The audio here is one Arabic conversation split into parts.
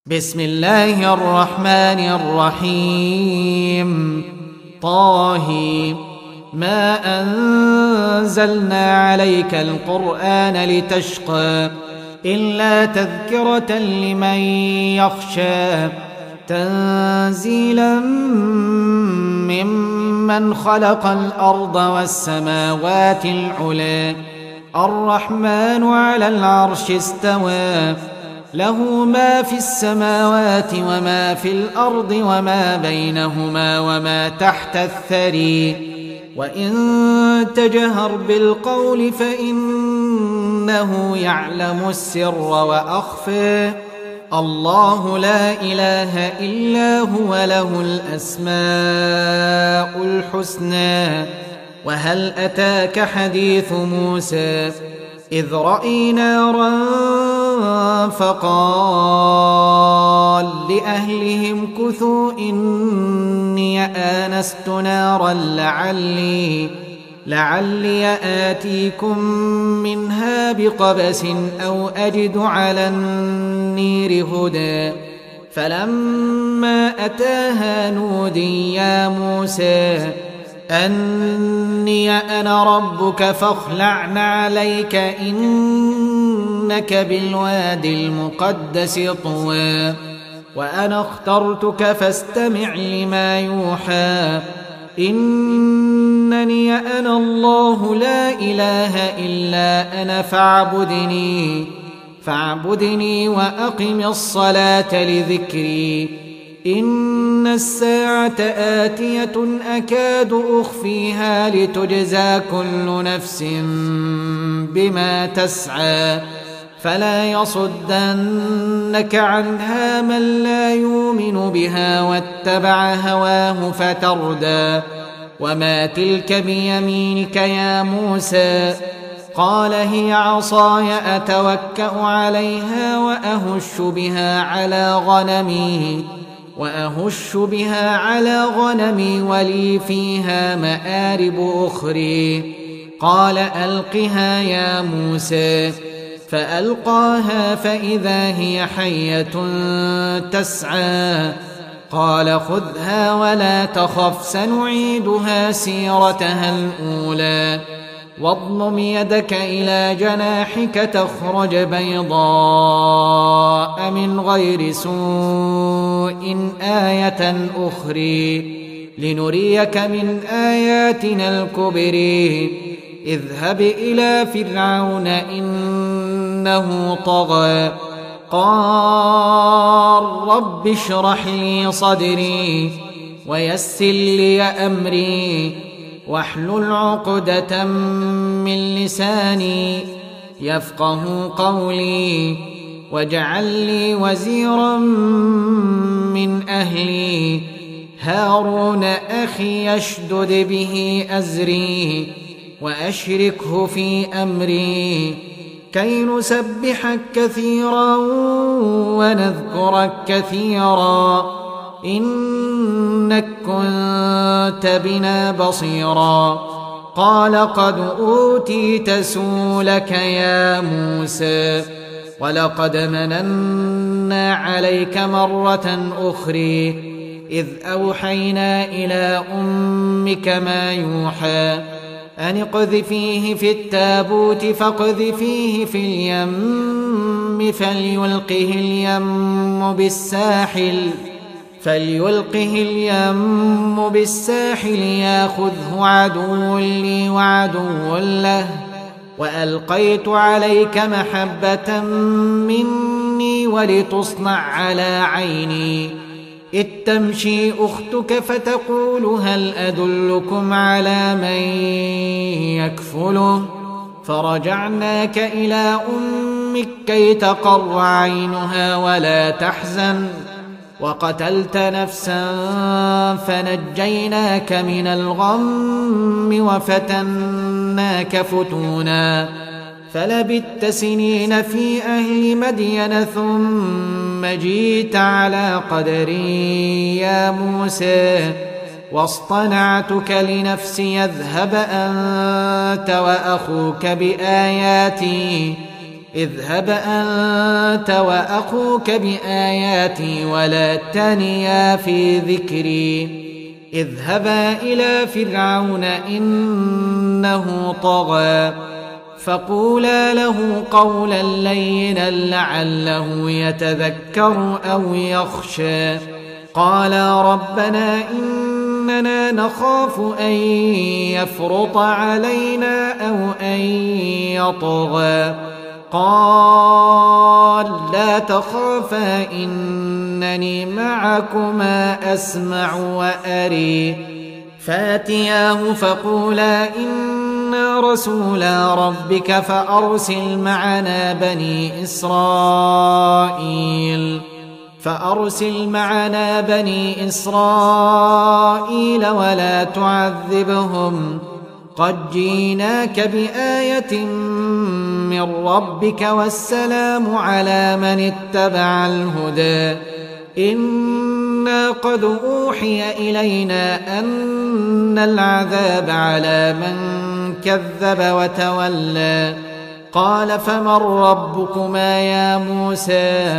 بسم الله الرحمن الرحيم. طه ما أنزلنا عليك القرآن لتشقى إلا تذكرة لمن يخشى تنزيلا ممن خلق الأرض والسماوات العلى الرحمن على العرش استوى له ما في السماوات وما في الأرض وما بينهما وما تحت الثري وإن تجهر بالقول فإنه يعلم السر وأخفى الله لا إله إلا هو له الأسماء الحسنى. وهل أتاك حديث موسى إذ رأي نارا فقال لأهلهم كثوا إني آنست نارا لعلي آتيكم منها بقبس أو أجد على النير هدى فلما أتاها نودي يا موسى أني أنا ربك فاخلع نعليك إنك بالوادي المقدس طوى وأنا اخترتك فاستمع لما يوحى إنني أنا الله لا إله إلا أنا فاعبدني وأقم الصلاة لذكري إن الساعة آتية أكاد أخفيها لتجزى كل نفس بما تسعى فلا يصدنك عنها من لا يؤمن بها واتبع هواه فتردى وما تلك بيمينك يا موسى قال هي عصاي أتوكأ عليها وأهش بها على غنمي ولي فيها مآرب أخرى قال ألقها يا موسى فألقاها فإذا هي حية تسعى قال خذها ولا تخف سنعيدها سيرتها الأولى واضمم يدك إلى جناحك تخرج بيضاء من غير سوء آية أخرى لنريك من آياتنا الكبرى اذهب إلى فرعون إنه طغى قال رب اشرح لي صدري ويسر لي أمري واحلل عقدة من لساني يفقه قولي واجعل لي وزيرا من أهلي هارون أخي يشدد به أزري وأشركه في أمري كي نسبحك كثيرا ونذكرك كثيرا إنك كنت بنا بصيرا قال قد أوتيت سؤلك يا موسى ولقد مننا عليك مرة أخرى إذ أوحينا إلى أمك ما يوحى أن اقذفيه في التابوت فاقذفيه في اليم فليلقه اليم بالساحل ياخذه عدو لي وعدو له وألقيت عليك محبة مني ولتصنع على عيني إذ تمشي أختك فتقول هل أدلكم على من يكفله فرجعناك إلى أمك كي تقر عينها ولا تحزن وقتلت نفسا فنجيناك من الغم وفتناك فتونا فلبثت سنين في أهل مدين ثم جئت على قدري يا موسى واصطنعتك لنفسي اذهب أنت وأخوك بآياتي اذهب أنت وأخوك بآياتي ولا تنيا في ذكري اذهبا إلى فرعون إنه طغى فقولا له قولا لينا لعله يتذكر أو يخشى قالا ربنا إننا نخاف أن يفرط علينا أو أن يطغى قال لا تخافا إنني معكما أسمع وأري فاتياه فقولا إنا رسولا ربك فأرسل معنا بني إسرائيل ولا تعذبهم قد جيناك بآية من ربك والسلام على من اتبع الهدى إنا قد أوحي إلينا أن العذاب على من كذب وتولى قال فمن ربكما يا موسى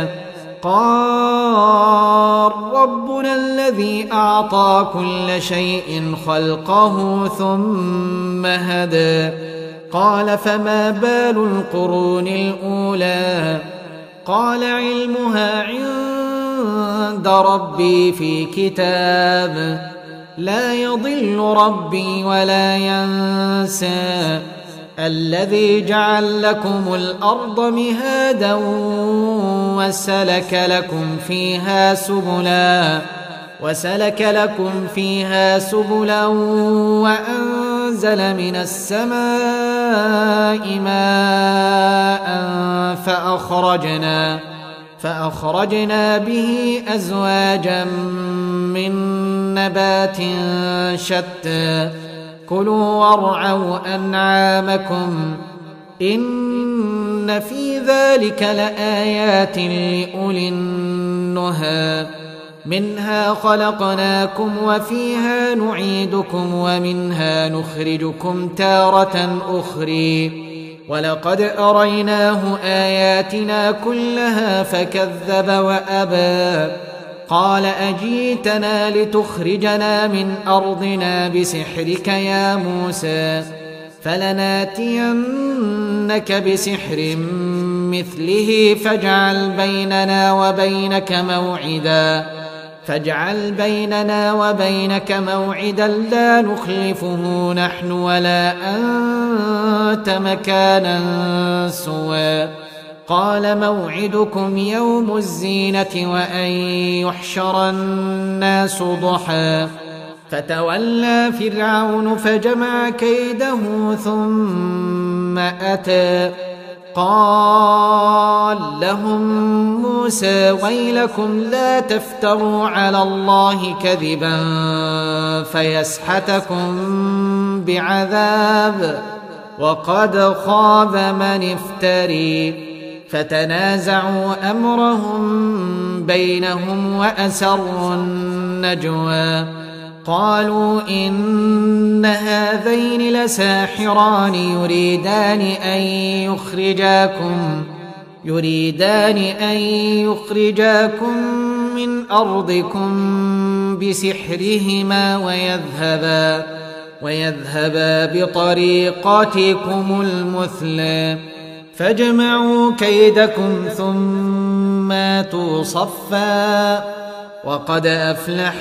قال ربنا الذي أعطى كل شيء خلقه ثم هدى قال فما بال القرون الأولى قال علمها عند ربي في كتاب لا يضل ربي ولا ينسى الذي جعل لكم الأرض مهادا وسلك لكم فيها سبلا وأنزل من السماء ماء فأخرجنا به أزواجا من نبات شتى كلوا وارعوا أنعامكم إن في ذلك لآيات لأولي النهى منها خلقناكم وفيها نعيدكم ومنها نخرجكم تارة أخرى ولقد أريناه آياتنا كلها فكذب وأبى قال أجيتنا لتخرجنا من أرضنا بسحرك يا موسى فلناتينك بسحر مثله فاجعل بيننا وبينك موعدا لا نخلفه نحن ولا أنت مكانا سوى قال موعدكم يوم الزينة وأن يحشر الناس ضحى فتولى فرعون فجمع كيده ثم أتى قال لهم موسى ويلكم لا تفتروا على الله كذبا فيسحتكم بعذاب وقد خاب من افتري فتنازعوا أمرهم بينهم وأسروا النجوى قالوا إن هذين لساحران يريدان أن يخرجاكم من أرضكم بسحرهما ويذهبا بطريقتكم المثلى فاجمعوا كيدكم ثم آتوا صفا وقد أفلح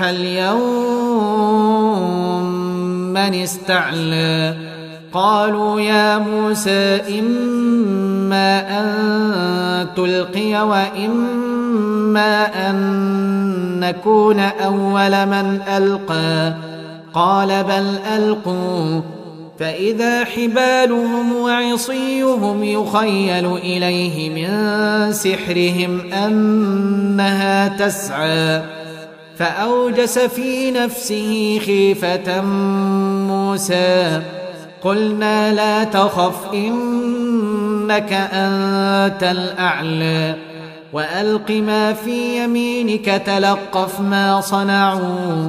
اليوم من استعلى قالوا يا موسى إما أن تلقي وإما أن نكون أول من ألقى قال بل ألقوا فإذا حبالهم وعصيهم يخيل إليه من سحرهم أنها تسعى فأوجس في نفسه خيفة موسى قلنا لا تخف إنك أنت الأعلى وألق ما في يمينك تلقف ما صنعوا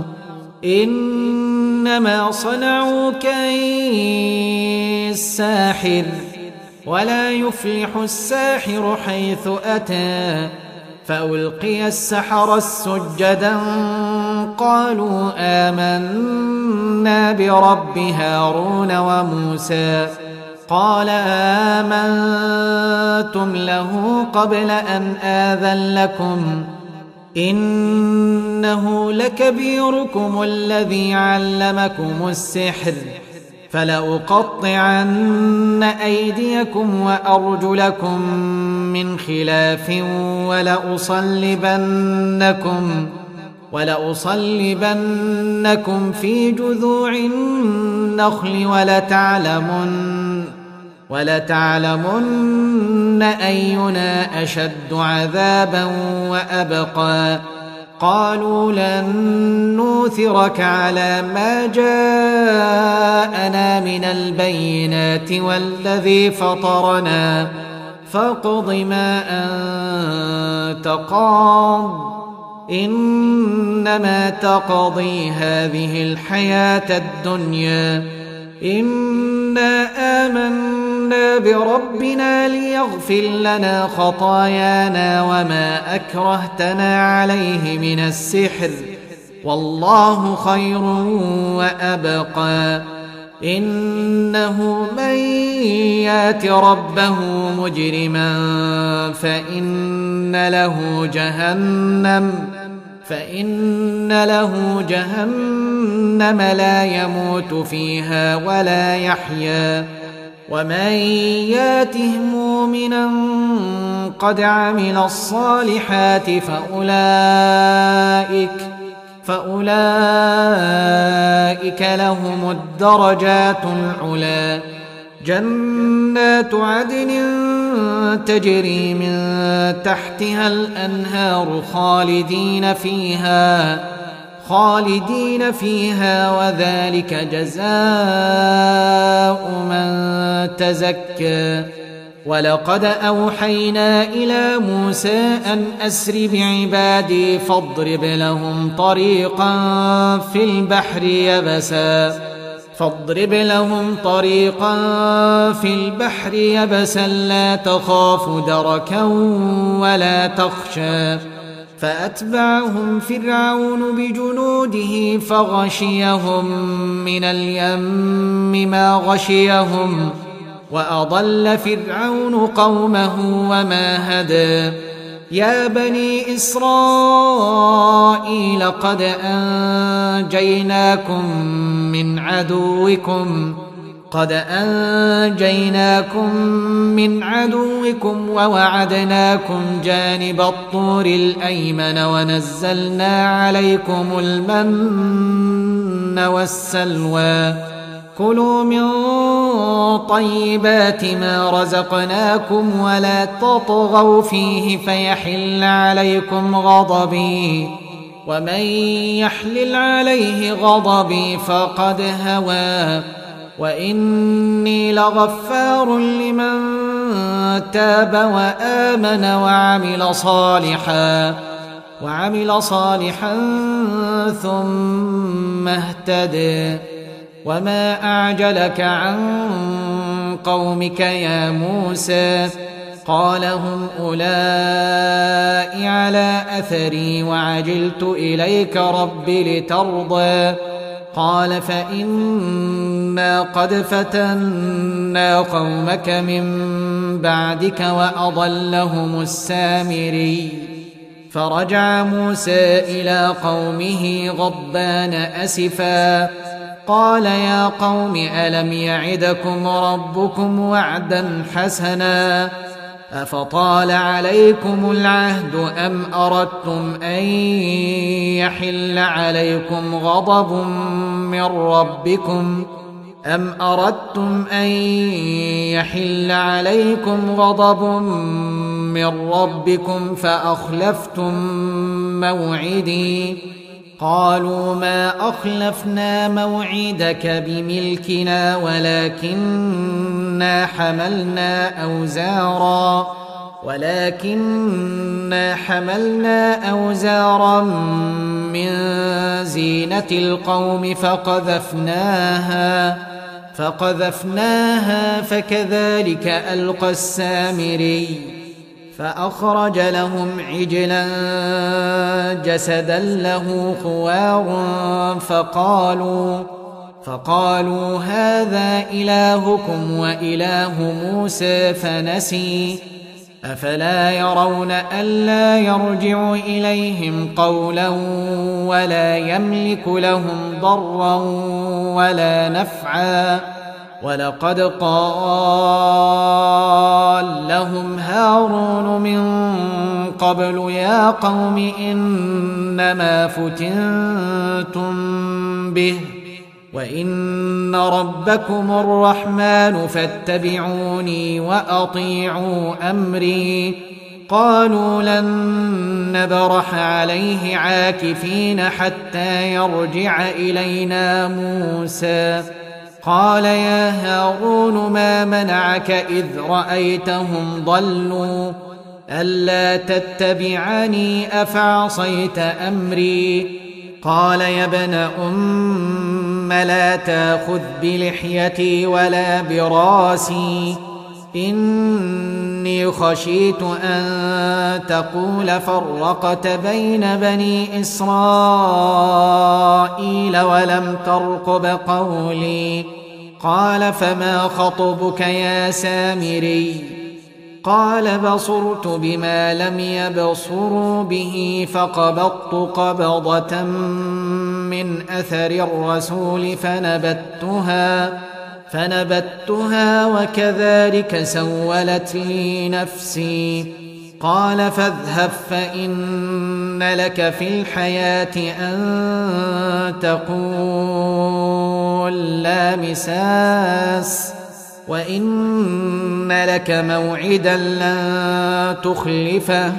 إنما صنعوا كيد الساحر ولا يفلح الساحر حيث أتى. فألقي السحرة سجدا قالوا آمنا برب هارون وموسى. قال آمنتم له قبل أن آذن لكم إنه لكبيركم الذي علمكم السحر فلأقطعن أيديكم وأرجلكم من خلاف ولأصلبنكم في جذوع النخل ولتعلمن أينا أشد عذابا وأبقى. قالوا لن نوثرك على ما جاءنا من البينات والذي فطرنا فاقض ما أنت قاض إنما تقضي هذه الحياة الدنيا إنا آمنا بربنا ليغفر لنا خطايانا وما أكرهتنا عليه من السحر والله خير وأبقى. إنه من يات ربه مجرما فإن له جهنم لا يموت فيها ولا يحيا. ومن ياته مؤمنا قد عمل الصالحات فأولئك لهم الدرجات العلى. جنات عدن تجري من تحتها الأنهار خالدين فيها وذلك جزاء من تزكى. ولقد أوحينا إلى موسى أن أسر بعبادي فاضرب لهم طريقا في البحر يبسا لا تخاف دركا ولا تخشى. فأتبعهم فرعون بجنوده فغشيهم من اليم ما غشيهم وأضل فرعون قومه وما هدى. يا بني إسرائيل قد أنجيناكم من عدوكم ووعدناكم جانب الطور الأيمن ونزلنا عليكم المن والسلوى. كلوا من طيبات ما رزقناكم ولا تطغوا فيه فيحل عليكم غضبي ومن يحلل عليه غضبي فقد هوى. وإني لغفار لمن تاب وآمن وعمل صالحا ثم اهتدى. وما أعجلك عن قومك يا موسى؟ قال هم أولئك على أثري وعجلت إليك رب لترضى. قال فإنا قد فتنا قومك من بعدك وأضلهم السامري. فرجع موسى إلى قومه غضبان أسفا قال يا قوم ألم يعدكم ربكم وعدا حسنا أفطال عليكم العهد أم أردتم أن يحل عليكم غضب من ربكم فأخلفتم موعدي؟ قالوا ما أخلفنا موعدك بملكنا ولكننا حملنا أوزارا من زينة القوم فقذفناها فكذلك ألقى السامري فأخرج لهم عجلا جسدا له خوار فقالوا هذا إلهكم وإله موسى فنسي أفلا يرون ألا يرجع إليهم قولا ولا يملك لهم ضرا ولا نفعا ولقد قال لهم هارون من قبل يا قوم إنما فتنتم به وإن ربكم الرحمن فاتبعوني وأطيعوا أمري قالوا لن نبرح عليه عاكفين حتى يرجع إلينا موسى قال يا هارون ما منعك إذ رأيتهم ضلوا ألا تتبعني أفعصيت أمري قال يا ابن أم لا تأخذ بلحيتي ولا براسي إني خشيت أن تقول فرقت بين بني إسرائيل ولم ترقب قولي قال فما خطبك يا سامري قال بصرت بما لم يبصروا به فقبضت قبضة من أثر الرسول فنبتها وكذلك سولت لي نفسي قال فاذهب فإن لك في الحياة أن تقول لا مساس وإن لك موعدا لن تخلفه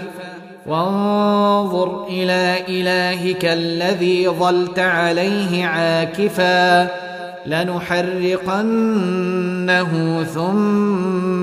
وانظر إلى إلهك الذي ظلت عليه عاكفا لنحرقنه ثم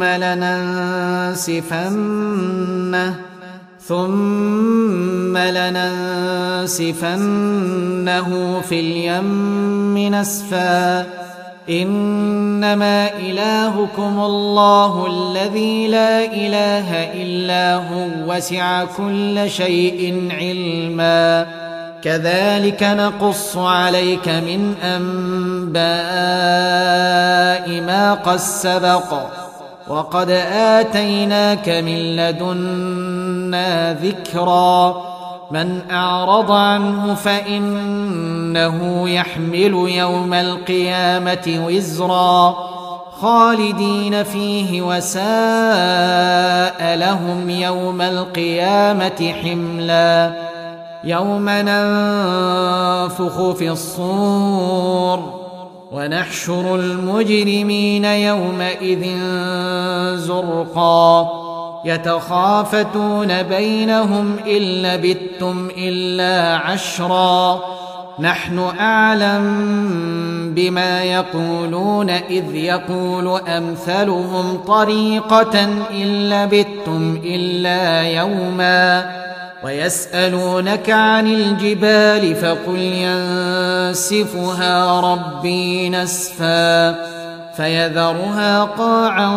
لننسفنه في اليم نسفا إنما إلهكم الله الذي لا إله إلا هو وسع كل شيء علما كذلك نقص عليك من أنباء ما قد سبق وقد آتيناك من لدنا ذكرا من أعرض عنه فإنه يحمل يوم القيامة وزرا خالدين فيه وساء لهم يوم القيامة حملا يوم ننفخ في الصور ونحشر المجرمين يومئذ زرقا يتخافتون بينهم إن لبثتم إلا عشرا نحن أعلم بما يقولون إذ يقول أمثلهم طريقة إن لبثتم إلا يوما ويسألونك عن الجبال فقل ينسفها ربي نسفا فيذرها قاعا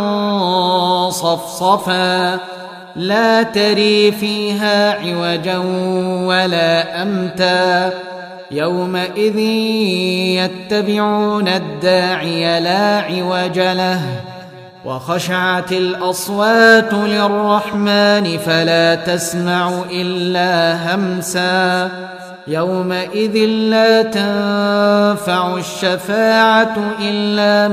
صفصفا لا تري فيها عوجا ولا أمتا يومئذ يتبعون الداعي لا عوج له وخشعت الأصوات للرحمن فلا تسمع إلا همسا يومئذ لا تنفع الشفاعة إلا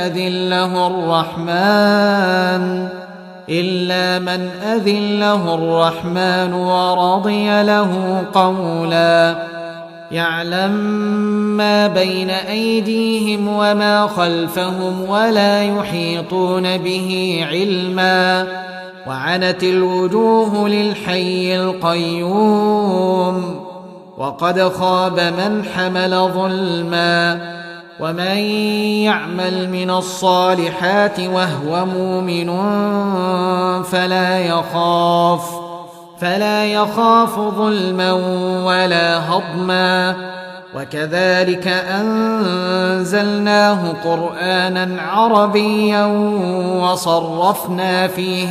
من أذن له الرحمن ورضي له قولا يعلم ما بين أيديهم وما خلفهم ولا يحيطون به علما وعنت الوجوه للحي القيوم وقد خاب من حمل ظلما ومن يعمل من الصالحات وهو مؤمن فلا يخاف ظلما ولا هضما وكذلك أنزلناه قرآنا عربيا وصرفنا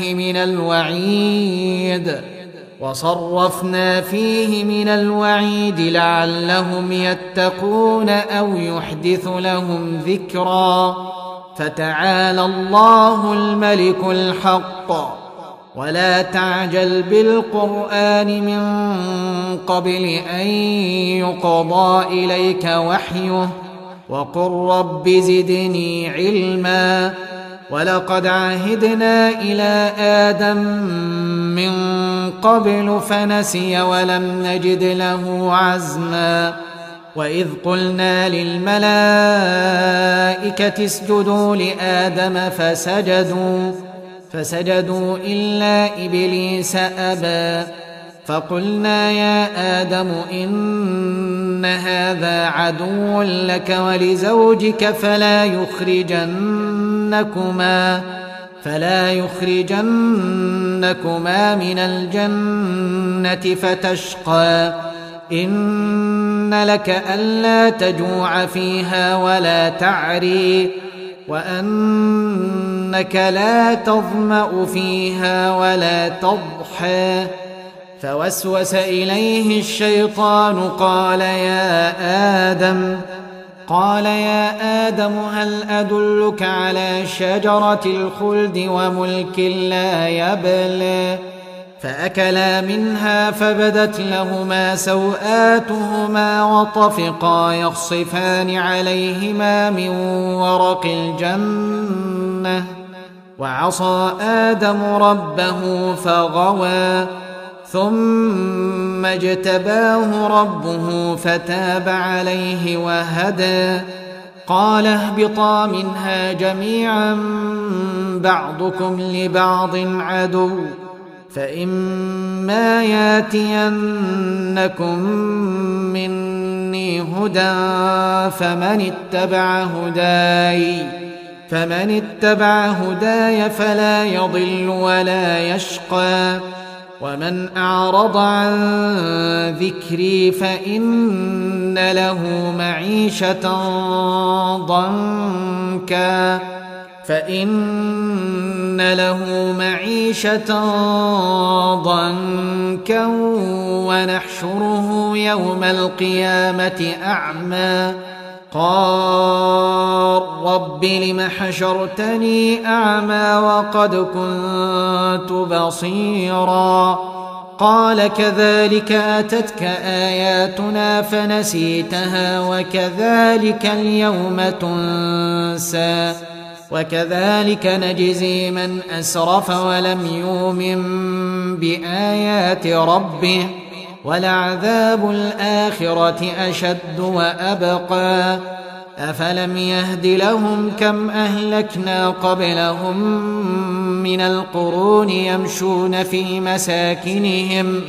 فيه من الوعيد لعلهم يتقون أو يحدث لهم ذكرا. فتعالى الله الملك الحق. ولا تعجل بالقرآن من قبل أن يقضى إليك وحيه وقل رب زدني علما. ولقد عهدنا إلى آدم من قبل فنسي ولم نجد له عزما. وإذ قلنا للملائكة اسجدوا لآدم فسجدوا إلا إبليس أبى. فقلنا يا آدم إن هذا عدو لك ولزوجك فلا يخرجنكما من الجنة فتشقى. إن لك ألا تجوع فيها ولا تعري وأنك لا تظمأ فيها ولا تضحى. فوسوس إليه الشيطان قال يا آدم هل أدلك على شجرة الخلد وملك لا يبلى. فأكلا منها فبدت لهما سوآتهما وطفقا يخصفان عليهما من ورق الجنة. وعصى آدم ربه فغوى ثم اجتباه ربه فتاب عليه وهدى. قال اهبطا منها جميعا بعضكم لبعض عدو فإما ياتينكم مني هدى فمن اتبع هداي فلا يضل ولا يشقى. ومن أعرض عن ذكري فإن له معيشة ضنكا ونحشره يوم القيامة أعمى. قال رب لم حشرتني أعمى وقد كنت بصيرا. قال كذلك أتتك آياتنا فنسيتها وكذلك اليوم تنسى. وكذلك نجزي من أسرف ولم يؤمن بآيات ربه ولعذاب الآخرة أشد وأبقى. أفلم يهد لهم كم أهلكنا قبلهم من القرون يمشون في مساكنهم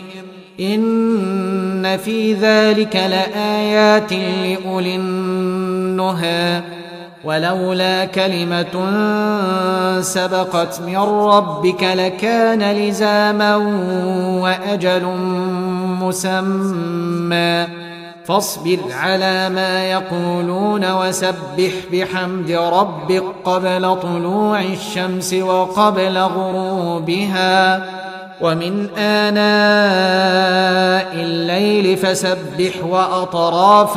إن في ذلك لآيات لأولي النهى. ولولا كلمة سبقت من ربك لكان لزاما وأجل مسمى. فاصبر على ما يقولون وسبح بحمد ربك قبل طلوع الشمس وقبل غروبها ومن آناء الليل فسبح وأطراف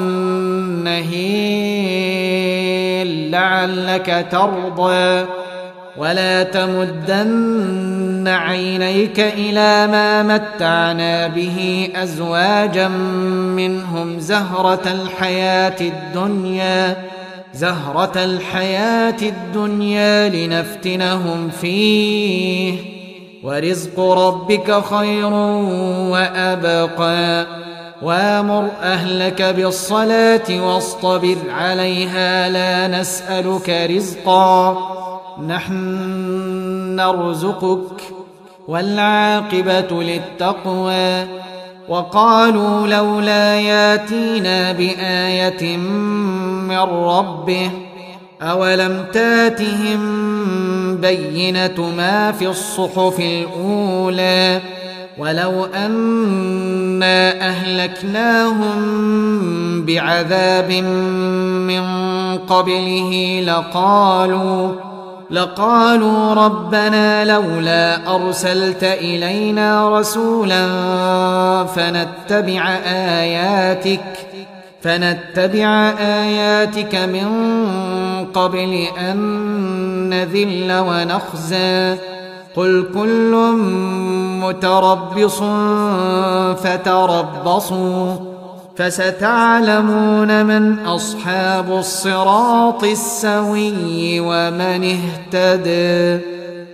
النهير لعلك ترضى. ولا تمدن عينيك إلى ما متعنا به أزواجا منهم زهرة الحياة الدنيا لنفتنهم فيه ورزق ربك خير وأبقى. وامر أهلك بالصلاة واصطبر عليها لا نسألك رزقا نحن نرزقك والعاقبة للتقوى. وقالوا لولا ياتينا بآية من ربه أولم تاتهم بينة ما في الصحف الأولى ولو أنا إنا أهلكناهم بعذاب من قبله لقالوا ربنا لولا أرسلت إلينا رسولا فنتبع آياتك من قبل أن نذل ونخزى قل كل متربص فتربصوا فستعلمون من أصحاب الصراط السوي ومن اهتدى.